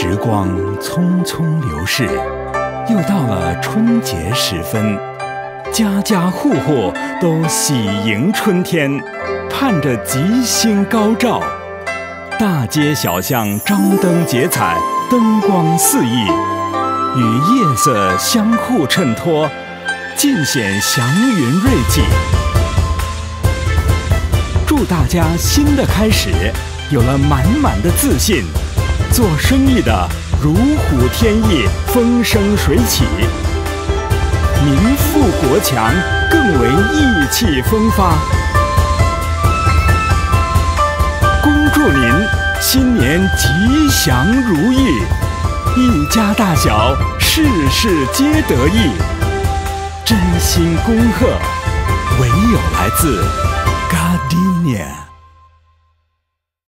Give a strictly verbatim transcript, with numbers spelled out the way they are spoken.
时光匆匆流逝，又到了春节时分，家家户户都喜迎春天，盼着吉星高照。大街小巷张灯结彩，灯光四溢，与夜色相互衬托，尽显祥云瑞气。祝大家新的开始有了满满的自信，做生意的如虎添翼，风生水起；民富国强，更为意气风发。恭祝您新年吉祥如意，一家大小事事皆得意。真心恭贺，唯有来自 Gardenia。